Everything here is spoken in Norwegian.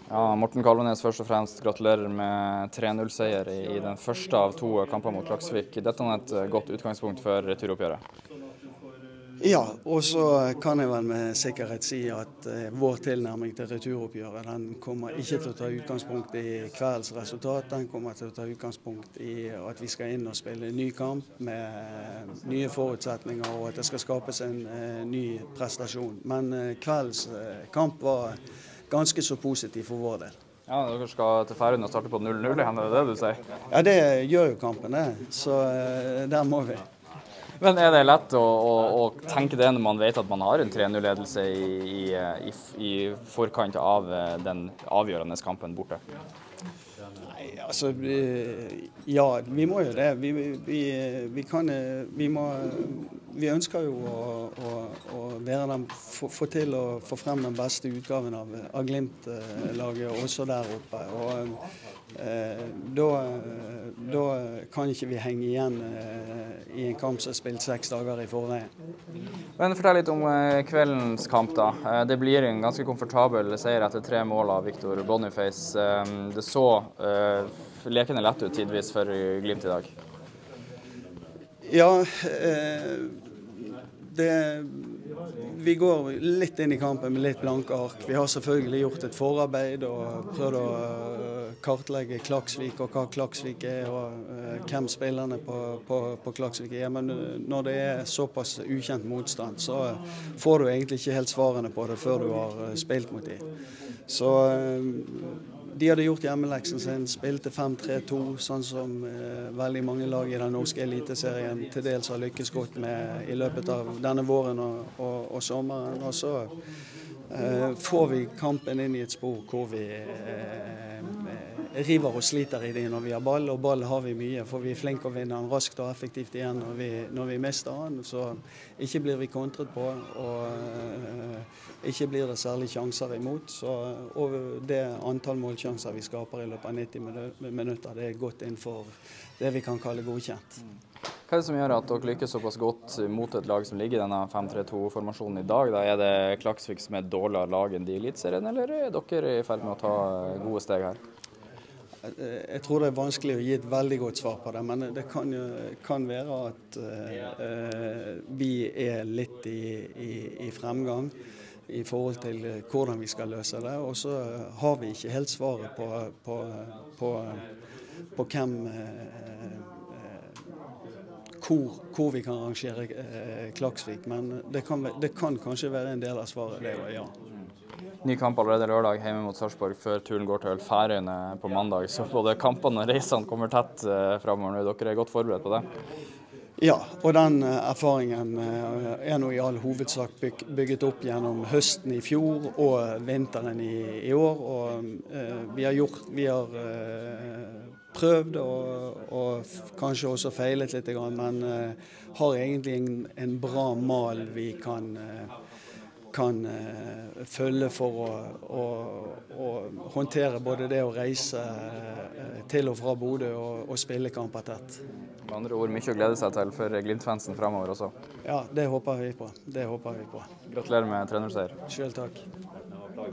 Ja, Morten Kalvenes, først og fremst gratulerer med 3-0-seier i den første av 2 kamper mot Klaksvik. Dette er et godt utgangspunkt for returoppgjøret. Ja, og så kan jeg vel med sikkerhet si at vår tilnærming til returoppgjøret den kommer ikke til å ta utgangspunkt i kveldens resultat. Den kommer til å ta utgangspunkt i at vi skal inn og spille en ny kamp med nye forutsetninger, og at det skal skapes en ny prestasjon. Men kveldens kamp var ganske så positiv for vår del. Ja, dere skal til Færøyene og starte på 0-0, er det du sier? Ja, det gjør jo kampen det, så der må vi. Men er det lett å tenke det når man vet at man har en 3-0-ledelse i forkant av den avgjørende kampen borte? Nei, altså, ja, vi må jo det. Vi ønsker jo å være dem, få til å få frem den beste utgaven av Glimt-laget også der oppe. Og da kan ikke vi henge igjen i en kamp som er spilt 6 dager i forveien. Men fortell litt om kveldens kamp da. Det blir en ganske komfortabel seier etter 3 mål av Victor Boniface. Det så lekende lett ut tidvis for Glimt i dag. Ja, vi går litt inn i kampen med litt blanke ark. Vi har selvfølgelig gjort et forarbeid og prøvd å kartlegge Klaksvik og hva Klaksvik er, og hvem spillerne på Klaksvik er. Men når det er såpass ukjent motstand, så får du egentlig ikke helt svarene på det før du har spilt mot dem. Så de hadde gjort hjemmeleksen sin, spilte 5-3-2, sånn som veldig mange lag i den norske eliteserien til dels har lykkes godt med i løpet av denne våren og sommeren. Og så får vi kampen inn i et spor hvor vi river og sliter i det når vi har ball, og ball har vi mye, for vi er flinke å vinne den raskt og effektivt igjen når vi mister den. Så ikke blir vi kontret på, og ikke blir det særlig sjanser imot. Så det antall målsjanser vi skaper i løpet av 90 minutter, det er godt innenfor det vi kan kalle godkjent. Hva er det som gjør at dere lykkes såpass godt mot et lag som ligger i denne 5-3-2-formasjonen i dag? Da er det Klaksvik som er et dårligere lag enn de i eliteserien, eller er dere i ferd med å ta gode steg her? Jeg tror det er vanskelig å gi et veldig godt svar på det, men det kan være at vi er litt i fremgang i forhold til hvordan vi skal løse det. Og så har vi ikke helt svaret på hvem, hvor vi kan rangere Klaksvik, men det kan kanskje være en del av svaret, det var ja. Ny kamp allerede lørdag hjemme mot Sarpsborg før turen går til Færøyene på mandag. Så både kampene og reisene kommer tett fremover. Dere er godt forberedt på det? Ja, og den erfaringen er nå i all hovedsak bygget opp gjennom høsten i fjor og vinteren i år. Og vi har prøvd og kanskje også feilet litt, men har egentlig en bra mal vi kan følge for å håndtere både det å reise til og fra Bodø og spille kamper tett. Med andre ord, mye å glede seg til for Glimt-fansen fremover også. Ja, det håper vi på. Gratulerer med 3-0-seier. Selv takk.